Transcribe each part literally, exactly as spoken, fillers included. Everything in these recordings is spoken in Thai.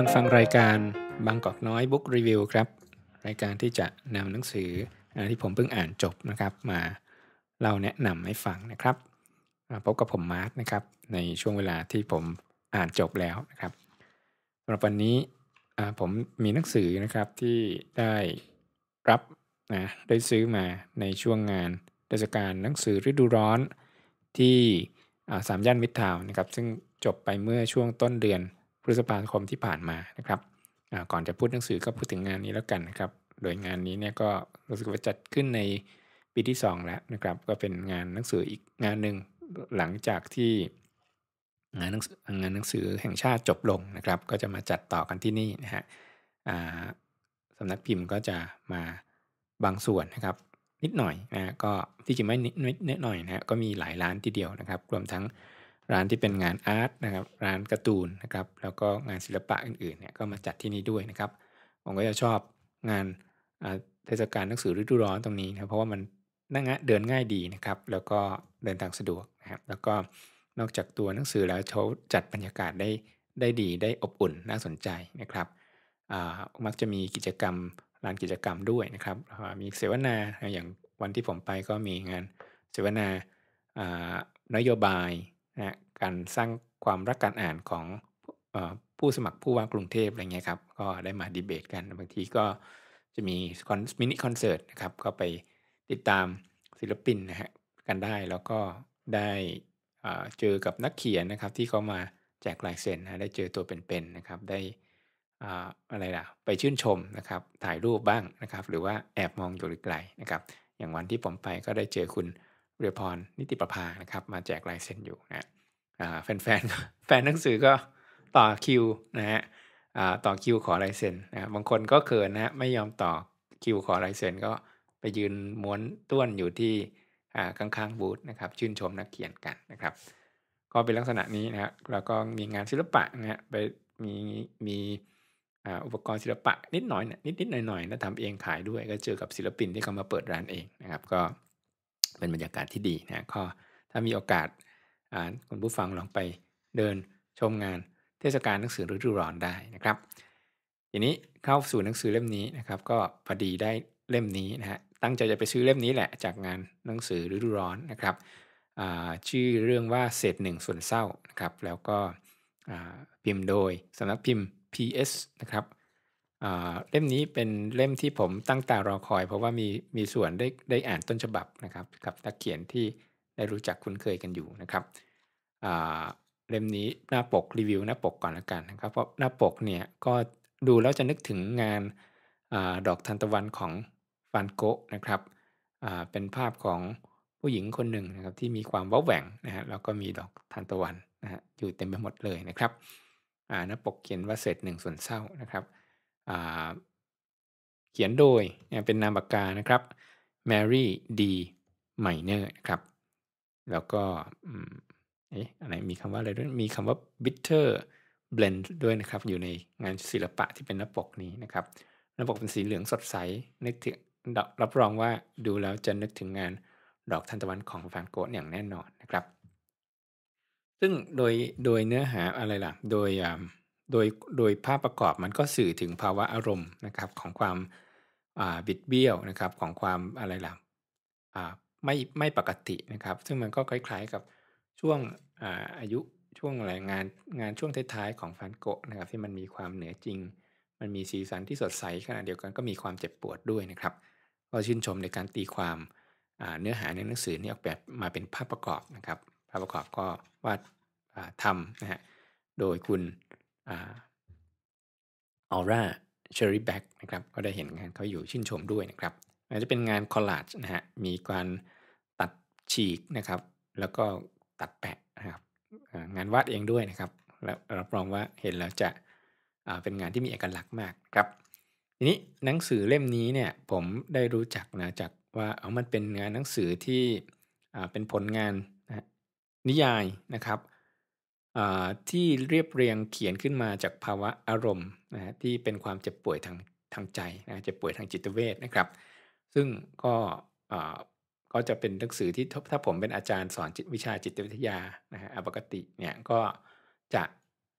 ฟังรายการบางกอกน้อยบุ๊กรีวิวครับรายการที่จะนำหนังสือที่ผมเพิ่งอ่านจบนะครับมาเล่าแนะนำให้ฟังนะครับพบกับผมมาร์คนะครับในช่วงเวลาที่ผมอ่านจบแล้วนะครับสำหรับวันนี้ผมมีหนังสือนะครับที่ได้รับนะได้ซื้อมาในช่วงงานเทศกาลหนังสือฤดูร้อนที่สามย่านมิตรทาวน์นะครับซึ่งจบไปเมื่อช่วงต้นเดือนพฤษภาคมที่ผ่านมานะครับก่อนจะพูดหนังสือก็พูดถึงงานนี้แล้วกันนะครับโดยงานนี้เนี่ยก็รู้สึกว่าจัดขึ้นในปีที่สองแล้วนะครับก็เป็นงานหนังสืออีกงานหนึ่งหลังจากที่งานหนังสืองานหนังสือแห่งชาติจบลงนะครับก็จะมาจัดต่อกันที่นี่นะฮะสำนักพิมพ์ก็จะมาบางส่วนนะครับนิดหน่อยนะก็ที่จริงไม่นิดนิดหน่อยนะก็มีหลายร้านทีเดียวนะครับรวมทั้งร้านที่เป็นงานอาร์ตนะครับร้านการ์ตูนนะครับแล้วก็งานศิลปะอื่นๆเนี่ยก็มาจัดที่นี่ด้วยนะครับผมก็จะชอบงานเทศกาลหนังสือฤดูร้อนตรงนี้นะเพราะว่ามันนั่งเดินง่ายดีนะครับแล้วก็เดินทางสะดวกนะครับแล้วก็นอกจากตัวหนังสือแล้วเขาจัดบรรยากาศได้ได้ดีได้อบอุ่นน่าสนใจนะครับมักจะมีกิจกรรมลานกิจกรรมด้วยนะครับมีเสวนาอย่างวันที่ผมไปก็มีงานเสวนานโยบายนะการสร้างความรักการอ่านของผู้สมัครผู้ว่ากรุงเทพอะไรเงี้ยครับก็ได้มาดีเบตกันบางทีก็จะมีมินิคอนเสิร์ตนะครับก็ไปติดตามศิลปินนะฮะกันได้แล้วก็ได้เจอกับนักเขียนนะครับที่เขามาแจกลายเซ็นนะได้เจอตัวเป็นๆนะครับได้อะไรล่ะไปชื่นชมนะครับถ่ายรูปบ้างนะครับหรือว่าแอบมองอยู่ไกลๆนะครับอย่างวันที่ผมไปก็ได้เจอคุณเรือพรนิติประภานะครับมาแจกลายเซ็นอยู่นะแฟนๆแฟนหนังสือก็ต่อคิวนะฮะต่อคิวขอลายเซ็นนะบางคนก็เขินนะไม่ยอมต่อคิวขอลายเซ็นก็ไปยืนม้วนต้วนอยู่ที่ข้างๆบูธนะครับชื่นชมนักเขียนกันนะครับก็เป็นลักษณะนี้นะแล้วก็มีงานศิลปะนะฮะไปมีมีอุปกรณ์ศิลปะนิดหน่อยนิดๆหน่อยๆแล้วทำเองขายด้วยก็เจอกับศิลปินที่เขามาเปิดร้านเองนะครับก็เป็นบรรยากาศที่ดีนะก็ถ้ามีโอกาสคุณผู้ฟังลองไปเดินชมงานเทศกาลหนังสือฤดูร้อนได้นะครับทีนี้เข้าสู่หนังสือเล่มนี้นะครับก็พอดีได้เล่มนี้นะฮะตั้งใจจะไปซื้อเล่มนี้แหละจากงานหนังสือฤดูร้อนนะครับชื่อเรื่องว่าเศษหนึ่งส่วนเศร้านะครับแล้วก็พิมพ์โดยสำนักพิมพ์ พี เอส นะครับเล่มนี้เป็นเล่มที่ผมตั้งตารอคอยเพราะว่ามีมีส่วนได้ได้อ่านต้นฉบับนะครับกับนักเขียนที่ได้รู้จักคุ้นเคยกันอยู่นะครับเล่มนี้หน้าปกรีวิวหน้าปกก่อนละกันนะครับเพราะหน้าปกเนี่ยก็ดูแล้วจะนึกถึงงานอดอกทานตะวันของฟานโกะนะครับเป็นภาพของผู้หญิงคนหนึ่งนะครับที่มีความว้าแหว่งนะฮะแล้วก็มีดอกทานตะวันนะฮะอยู่เต็มไปหมดเลยนะครับหน้าปกเขียนว่าเศษหนึ่งส่วนเศร้านะครับเขียนโดยเป็นนามปากกานะครับแมรี่ดีไมเนอร์นะครับแล้วก็เอ๊ะอะไรมีคำว่าอะไรด้วยมีคำว่า bitter blend ด้วยนะครับอยู่ในงานศิลปะที่เป็นหน้าปกนี้นะครับหน้าปกเป็นสีเหลืองสดใสนึกถึงรับรองว่าดูแล้วจะนึกถึงงานดอกทานตะวันของแฟนโกะอย่างแน่นอนนะครับซึ่งโดยโดยเนื้อหาอะไรล่ะโดยโดยโดยภาพประกอบมันก็สื่อถึงภาวะอารมณ์นะครับของความบิดเบี้ยวนะครับของความอะไรล่ะไม่ไม่ปกตินะครับซึ่งมันก็คล้ายๆกับช่วงอายุช่วงอะไรงานงานช่วงท้ายๆของฟานโกะนะครับที่มันมีความเหนือจริงมันมีสีสันที่สดใสขณะเดียวกันก็มีความเจ็บปวดด้วยนะครับก็ชื่นชมในการตีความเนื้อหาในหนังสือนี้ออกแบบมาเป็นภาพประกอบนะครับภาพประกอบก็วาดทำนะฮะโดยคุณออร่าเชอรี่แบ็กนะครับก็ได้เห็นงานเขาอยู่ชื่นชมด้วยนะครับอาจจะเป็นงานคอลลาจนะฮะมีการตัดฉีกนะครับแล้วก็ตัดแปะนะครับงานวาดเองด้วยนะครับและรับรองว่าเห็นแล้วจะเป็นงานที่มีเอกลักษณ์มากครับทีนี้หนังสือเล่มนี้เนี่ยผมได้รู้จักนะจากว่าเอามันเป็นงานหนังสือที่เป็นผลงานนะนิยายนะครับที่เรียบเรียงเขียนขึ้นมาจากภาวะอารมณ์นะฮะที่เป็นความเจ็บป่วยทางทางใจนะเจ็บป่วยทางจิตเวชนะครับซึ่งก็ก็จะเป็นหนังสือที่ถ้าผมเป็นอาจารย์สอนวิชาจิตวิทยานะฮะปกติเนี่ยก็จะ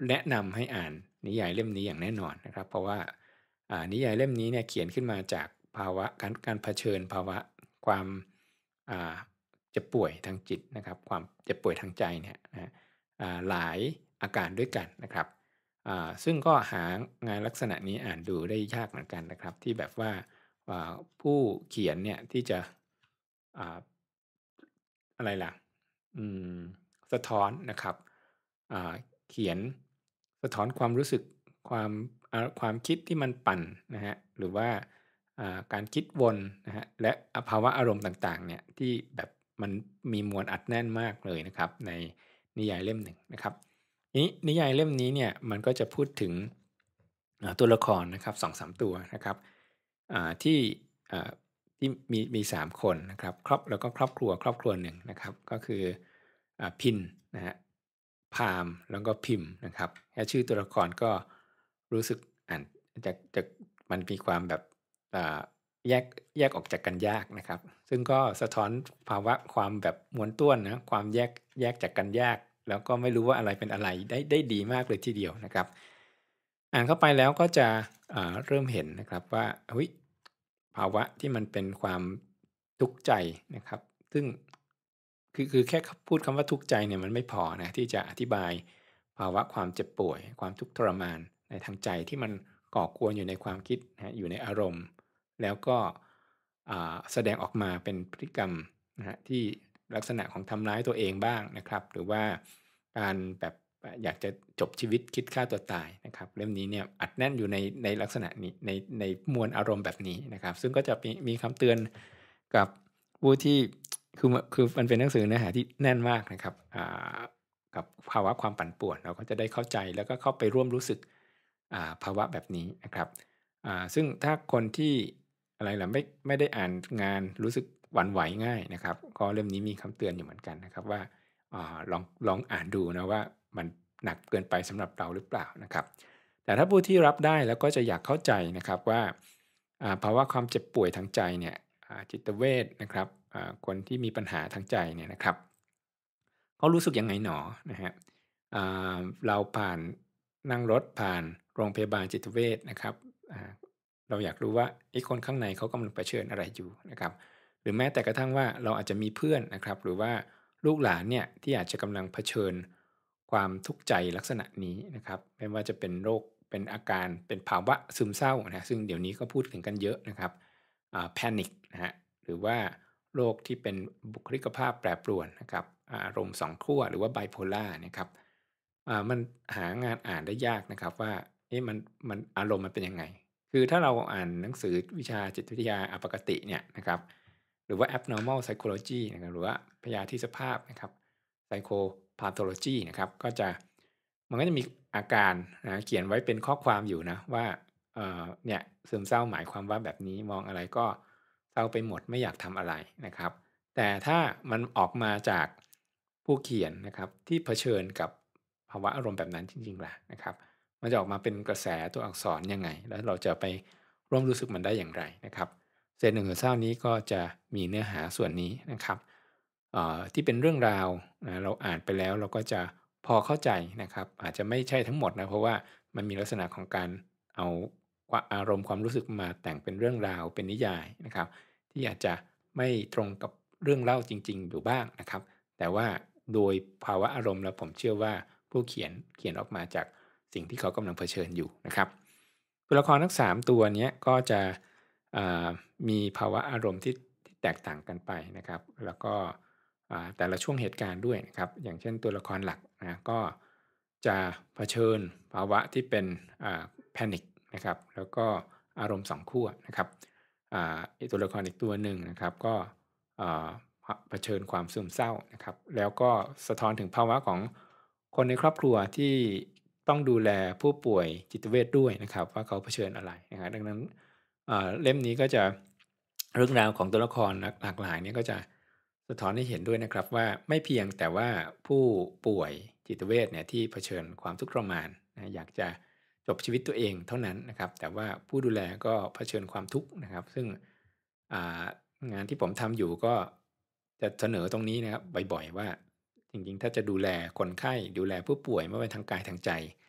แนะนำให้อ่านนิยายเล่มนี้อย่างแน่นอนนะครับเพราะว่าอ่านิยายเล่มนี้เนี่ยเขียนขึ้นมาจากภาวะการการเผชิญภาวะความอ่าเจ็บป่วยทางจิตนะครับความเจ็บป่วยทางใจเนี่ยนะอ่าหลายอาการด้วยกันนะครับอ่าซึ่งก็หางานลักษณะนี้อ่านดูได้ยากเหมือนกันนะครับที่แบบว่าอ่าผู้เขียนเนี่ยที่จะอ่าอะไรล่ะ อืมสะท้อนนะครับอ่าเขียนสะท้อนความรู้สึกความอ่าความคิดที่มันปั่นนะฮะหรือว่าอ่าการคิดวนนะฮะและภาวะอารมณ์ต่างๆเนี่ยที่แบบมันมีมวลอัดแน่นมากเลยนะครับในนิยายเล่มหนึ่งนะครับนี้นิยายเล่มนี้เนี่ยมันก็จะพูดถึงอ่าตัวละครนะครับสองสามตัวนะครับอ่าที่อ่า ที่มีมีสามคนนะครับครอบแล้วก็ครอบครัวครอบครัวหนึ่งนะครับก็คืออ่าพินนะฮะพามแล้วก็พิมพ์นะครับแค่ชื่อตัวละครก็รู้สึกอ่านจะจะมันมีความแบบอ่าแยกแยกออกจากกันยากนะครับซึ่งก็สะท้อนภาวะความแบบม้วนต้วนนะความแยกแยกจากกันยากแล้วก็ไม่รู้ว่าอะไรเป็นอะไรได้ได้ดีมากเลยทีเดียวนะครับอ่านเข้าไปแล้วก็จะอ่าเริ่มเห็นนะครับว่าเฮ้ย ภาวะที่มันเป็นความทุกข์ใจนะครับซึ่งคือคือแค่พูดคำว่าทุกข์ใจเนี่ยมันไม่พอนะที่จะอธิบายภาวะความเจ็บป่วยความทุกข์ทรมานในทางใจที่มันก่อกวนอยู่ในความคิดนะอยู่ในอารมณ์แล้วก็แสดงออกมาเป็นพฤติกรรมนะฮะที่ลักษณะของทำร้ายตัวเองบ้างนะครับหรือว่าการแบบอยากจะจบชีวิตคิดฆ่าตัวตายนะครับเล่มนี้เนี่ยอัดแน่นอยู่ในในลักษณะนี้ในในมวลอารมณ์แบบนี้นะครับซึ่งก็จะมีมีคำเตือนกับผู้ที่คือคือมันเป็นหนังสือเนื้อหาที่แน่นมากนะครับอ่ากับภาวะความปั่นป่วนเราก็จะได้เข้าใจแล้วก็เข้าไปร่วมรู้สึกอ่าภาวะแบบนี้นะครับอ่าซึ่งถ้าคนที่อะไรล่ะไม่ไม่ได้อ่านงานรู้สึกหวั่นไหวง่ายนะครับก็เล่มนี้มีคำเตือนอยู่เหมือนกันนะครับว่า อาลองลองอ่านดูนะว่ามันหนักเกินไปสำหรับเราหรือเปล่านะครับแต่ถ้าผู้ที่รับได้แล้วก็จะอยากเข้าใจนะครับว่าอ่าภาวะความเจ็บป่วยทางใจเนี่ยอ่าจิตเวชนะครับอ่าคนที่มีปัญหาทางใจเนี่ยนะครับเขารู้สึกยังไงหนอนะฮะอ่าเราผ่านนั่งรถผ่านโรงพยาบาลจิตเวชนะครับอ่าเราอยากรู้ว่าไอ้คนข้างในเขากำลังเผชิญอะไรอยู่นะครับ หรือแม้แต่กระทั่งว่าเราอาจจะมีเพื่อนนะครับหรือว่าลูกหลานเนี่ยที่อาจจะกำลังเผชิญความทุกข์ใจลักษณะนี้นะครับไม่ว่าจะเป็นโรคเป็นอาการเป็นภาวะซึมเศร้านะซึ่งเดี๋ยวนี้ก็พูดถึงกันเยอะนะครับแพนิคนะฮะหรือว่าโรคที่เป็นบุคลิกภาพแปรปรวนนะครับอารมณ์สองขั้วหรือว่าไบโพล่านะครับอ่ามันหางานอ่านได้ยากนะครับว่าเอ๊ะมันมันอารมณ์มันเป็นยังไงคือถ้าเราอ่านหนังสือวิชาจิตวิทยาอปกติเนี่ยนะครับ หรือว่า abnormal psychology นะครับหรือว่าพยาธิสภาพนะครับ psychopathology นะครับก็จะมันก็จะมีอาการนะเขียนไว้เป็นข้อความอยู่นะว่าเอ่อเนี่ยซึมเศร้าหมายความว่าแบบนี้มองอะไรก็เศร้าไปหมดไม่อยากทำอะไรนะครับแต่ถ้ามันออกมาจากผู้เขียนนะครับที่เผชิญกับภาวะอารมณ์แบบนั้นจริงๆล่ะนะครับมันจะออกมาเป็นกระแสตัวอักษรยังไงแล้วเราจะไปร่วมรู้สึกมันได้อย่างไรนะครับ เศษหนึ่งหัวเศร้านี้ก็จะมีเนื้อหาส่วนนี้นะครับที่เป็นเรื่องราวนะเราอ่านไปแล้วเราก็จะพอเข้าใจนะครับอาจจะไม่ใช่ทั้งหมดนะเพราะว่ามันมีลักษณะของการเอาอารมณ์ความรู้สึกมาแต่งเป็นเรื่องราวเป็นนิยายนะครับที่อาจจะไม่ตรงกับเรื่องเล่าจริงๆอยู่บ้างนะครับแต่ว่าโดยภาวะอารมณ์แล้วผมเชื่อว่าผู้เขียนเขียนออกมาจากสิ่งที่เขากำลังเผชิญอยู่นะครับตัวละครทั้งสามตัวนี้ก็จะ มีภาวะอารมณ์ที่ที่แตกต่างกันไปนะครับแล้วก็แต่ละช่วงเหตุการณ์ด้วยนะครับอย่างเช่นตัวละครหลักนะก็จะเผชิญภาวะที่เป็นแพนิคนะครับแล้วก็อารมณ์สองขั้วนะครับตัวละครอีกตัวหนึ่งนะครับก็เผชิญความซึมเศร้านะครับแล้วก็สะท้อนถึงภาวะของคนในครอบครัวที่ต้องดูแลผู้ป่วยจิตเวชด้วยนะครับว่าเขาเผชิญอะไรนะครับดังนั้น เล่มนี้ก็จะเรื่องราวของตัวละครหลากหลายเนี่ยก็จะสะท้อนให้เห็นด้วยนะครับว่าไม่เพียงแต่ว่าผู้ป่วยจิตเวชเนี่ยที่เผชิญความทุกข์ทรมานนะอยากจะจบชีวิตตัวเองเท่านั้นนะครับแต่ว่าผู้ดูแลก็เผชิญความทุกข์นะครับซึ่งงานที่ผมทำอยู่ก็จะเสนอตรงนี้นะครับบ่อยๆว่าจริงๆถ้าจะดูแลคนไข้ดูแลผู้ป่วยไม่ว่าทางกายทางใจ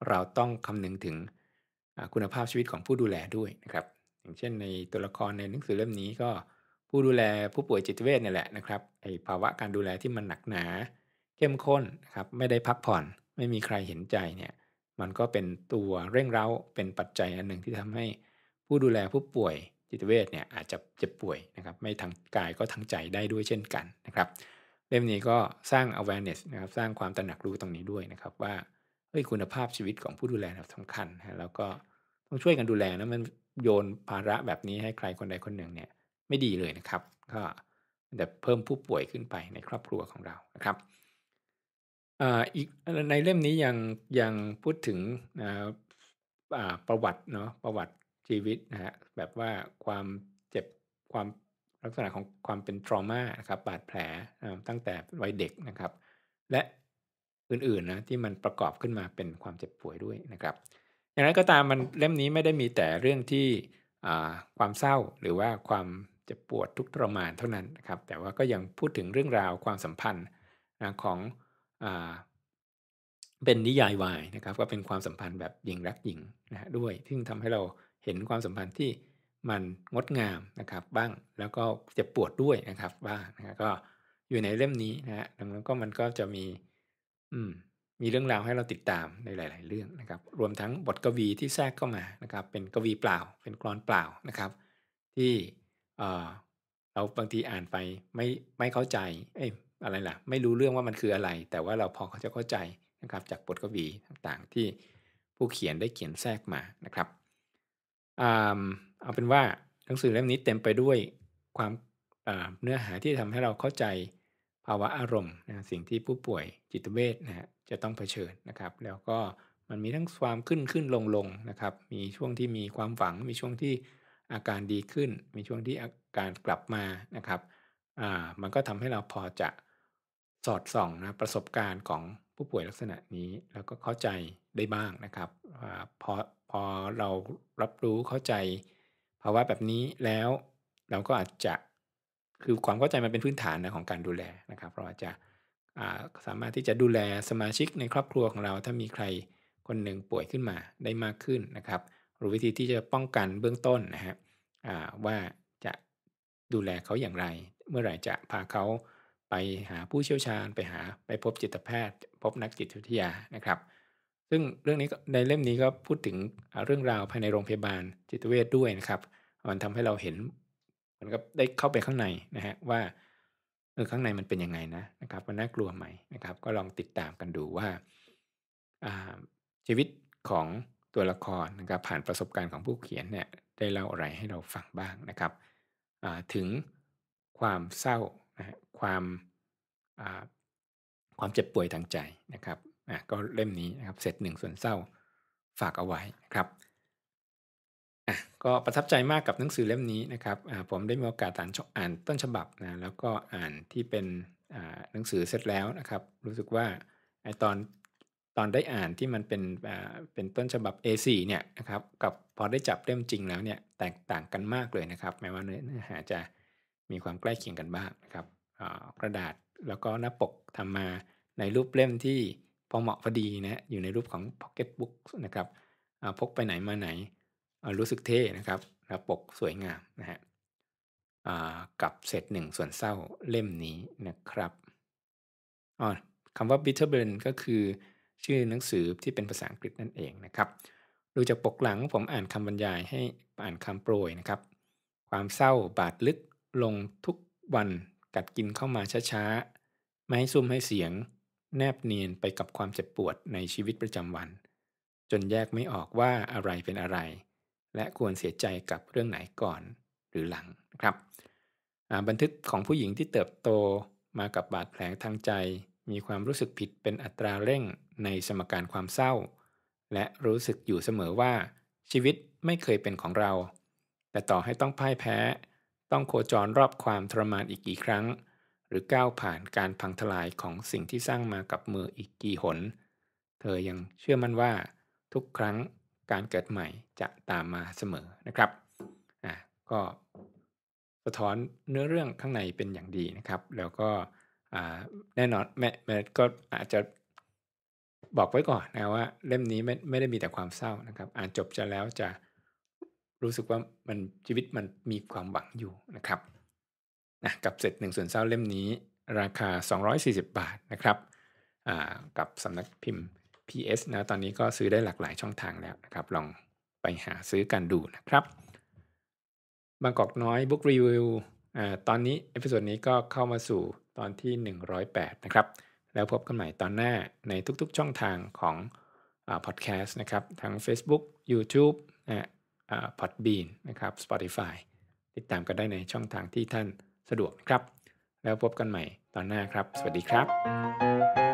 เราต้องคำนึงถึงคุณภาพชีวิตของผู้ดูแลด้วยนะครับอย่างเช่นในตัวละครในหนังสือเล่มนี้ก็ผู้ดูแลผู้ป่วยจิตเวชเนี่ยแหละนะครับไอ้ภาวะการดูแลที่มันหนักหนาเข้มข้นนะครับไม่ได้พักผ่อนไม่มีใครเห็นใจเนี่ยมันก็เป็นตัวเร่งเร้าเป็นปัจจัยอันหนึ่งที่ทำให้ผู้ดูแลผู้ป่วยจิตเวชเนี่ยอาจจะเจ็บป่วยนะครับไม่ทางกายก็ทางใจได้ด้วยเช่นกันนะครับเล่มนี้ก็สร้าง awareness นะครับสร้างความตระหนักรู้ตรงนี้ด้วยนะครับว่าเฮ้ยคุณภาพชีวิตของผู้ดูแลสำคัญนะแล้วก็ต้องช่วยกันดูแลนะมันโยนภาระแบบนี้ให้ใครคนใดคนหนึ่งเนี่ยไม่ดีเลยนะครับก็จะเพิ่มผู้ป่วยขึ้นไปในครอบครัวของเรานะครับอ่าอีกในเล่มนี้ยังยังพูดถึงอ่าอ่าประวัติเนาะประวัติชีวิตนะฮะแบบว่าความเจ็บความลักษณะของความเป็น trauma นะครับบาดแผลอ่าตั้งแต่วัยเด็กนะครับและอื่นๆนะที่มันประกอบขึ้นมาเป็นความเจ็บป่วยด้วยนะครับอย่างไรก็ตามมันเล่มนี้ไม่ได้มีแต่เรื่องที่อ่าความเศร้าหรือว่าความเจ็บปวดทุกข์ทรมานเท่านั้นนะครับแต่ว่าก็ยังพูดถึงเรื่องราวความสัมพันธ์นะของ อ่าเป็นนิยายวายนะครับก็เป็นความสัมพันธ์แบบหญิงรักหญิงนะฮะด้วยซึ่งทำให้เราเห็นความสัมพันธ์ที่มันงดงามนะครับบ้างแล้วก็เจ็บปวดด้วยนะครับบ้างนะก็อยู่ในเล่มนี้นะฮะดังนั้นก็มันก็จะมีอืมมีเรื่องราวให้เราติดตามในหลายๆเรื่องนะครับรวมทั้งบทกวีที่แทรกเข้ามานะครับเป็นกวีเปล่าเป็นกลอนเปล่านะครับที่เอ่อ เราบางทีอ่านไปไม่ไม่เข้าใจเอ้ยอะไรล่ะไม่รู้เรื่องว่ามันคืออะไรแต่ว่าเราพอเขาจะเข้าใจนะครับจากบทกวีต่างๆที่ผู้เขียนได้เขียนแทรกมานะครับอ่าเอาเป็นว่าหนังสือเล่มนี้เต็มไปด้วยความอ่าเนื้อหาที่ทำให้เราเข้าใจภาวะอารมณ์นะสิ่งที่ผู้ป่วยจิตเวชนะฮะจะต้องเผชิญนะครับแล้วก็มันมีทั้งความขึ้นขึ้นลงลงนะครับมีช่วงที่มีความหวังมีช่วงที่อาการดีขึ้นมีช่วงที่อาการกลับมานะครับ อ่ามันก็ทำให้เราพอจะสอดส่องนะประสบการณ์ของผู้ป่วยลักษณะนี้แล้วก็เข้าใจได้บ้างนะครับอาพอพอเรารับรู้เข้าใจภาวะแบบนี้แล้วเราก็อาจจะคือความเข้าใจมันเป็นพื้นฐานนะของการดูแลนะครับเราอาจจะอ่าสามารถที่จะดูแลสมาชิกในครอบครัวของเราถ้ามีใครคนหนึ่งป่วยขึ้นมาได้มากขึ้นนะครับหรือวิธีที่จะป้องกันเบื้องต้นนะฮะ อ่าว่าจะดูแลเขาอย่างไรเมื่อไหร่จะพาเขาไปหาผู้เชี่ยวชาญไปหาไปพบจิตแพทย์พบนักจิตวิทยานะครับซึ่งเรื่องนี้ในเล่มนี้ก็พูดถึงเรื่องราวภายในโรงพยาบาลจิตเวชด้วยนะครับมันทำให้เราเห็นเหมือนกับได้เข้าไปข้างในนะฮะว่าเออข้างในมันเป็นยังไงนะนะครับมันน่ากลัวไหมนะครับก็ลองติดตามกันดูว่าอ่า ชีวิตของตัวละครนะครับผ่านประสบการณ์ของผู้เขียนเนี่ยได้เล่าอะไรให้เราฟังบ้างนะครับถึงความเศร้านะฮะความความเจ็บป่วยทางใจนะครับก็เล่มนี้นะครับเสร็จหนึ่งส่วนเศร้าฝากเอาไว้นะครับอ่ะก็ประทับใจมากกับหนังสือเล่มนี้นะครับผมได้มีโอกาสอ่านอ่านต้นฉบับนะแล้วก็อ่านที่เป็นหนังสือเสร็จแล้วนะครับรู้สึกว่าไอตอนตอนได้อ่านที่มันเป็นเป็นต้นฉบับ เอ โฟร์ เนี่ยนะครับกับพอได้จับเล่มจริงแล้วเนี่ยแตกต่างกันมากเลยนะครับแม้ว่าเนื้อหาจะมีความใกล้เคียงกันบ้างนะครับกระดาษแล้วก็หน้าปกทำมาในรูปเล่มที่พอเหมาะพอดีนะอยู่ในรูปของ Pocket Book นะครับพกไปไหนมาไหน รู้สึกเท่นะครับแล้วปกสวยงามนะฮะกับเศษหนึ่งส่วนเศร้าเล่มนี้นะครับอ๋อคำว่า Bitterblend ก็คือชื่อหนังสือที่เป็นภาษาอังกฤษนั่นเองนะครับดูจากปกหลังผมอ่านคำบรรยายให้อ่านคำโปรยนะครับความเศร้าบาดลึกลงทุกวันกัดกินเข้ามาช้าๆไม่ให้ซุ่มให้เสียงแนบเนียนไปกับความเจ็บปวดในชีวิตประจำวันจนแยกไม่ออกว่าอะไรเป็นอะไร และควรเสียใจกับเรื่องไหนก่อนหรือหลังนะครับบันทึกของผู้หญิงที่เติบโตมากับบาดแผลทางใจมีความรู้สึกผิดเป็นอัตราเร่งในสมการความเศร้าและรู้สึกอยู่เสมอว่าชีวิตไม่เคยเป็นของเราแต่ต่อให้ต้องพ่ายแพ้ต้องโคจรรอบความทรมานอีกกี่ครั้งหรือก้าวผ่านการพังทลายของสิ่งที่สร้างมากับมืออีกกี่หนเธอยังเชื่อมั่นว่าทุกครั้งการเกิดใหม่จะตามมาเสมอนะครับอ่ะก็สะท้อนเนื้อเรื่องข้างในเป็นอย่างดีนะครับแล้วก็แน่นอนแม่แม่ก็อาจจะบอกไว้ก่อนนะว่าเล่มนี้ไม่ไม่ได้มีแต่ความเศร้านะครับอ่านจบจะแล้วจะรู้สึกว่ามันชีวิตมันมีความหวังอยู่นะครับนะกับเสร็จหนึ่งส่วนเศร้าเล่มนี้ราคาสองร้อยสี่สิบบบาทนะครับอ่ากับสำนักพิมพ์ พี เอส นะตอนนี้ก็ซื้อได้หลากหลายช่องทางแล้วนะครับลองไปหาซื้อกันดูนะครับบางกอกน้อยบุ๊กรีวิวอ่าตอนนี้เอพิโซดนี้ก็เข้ามาสู่ตอนที่หนึ่งร้อยแปดนะครับแล้วพบกันใหม่ตอนหน้าในทุกๆช่องทางของอ่าพอดแคสต์นะครับทั้ง Facebook YouTube นะอ่า Podbean นะครับ Spotify ติดตามกันได้ในช่องทางที่ท่านสะดวกนะครับแล้วพบกันใหม่ตอนหน้าครับสวัสดีครับ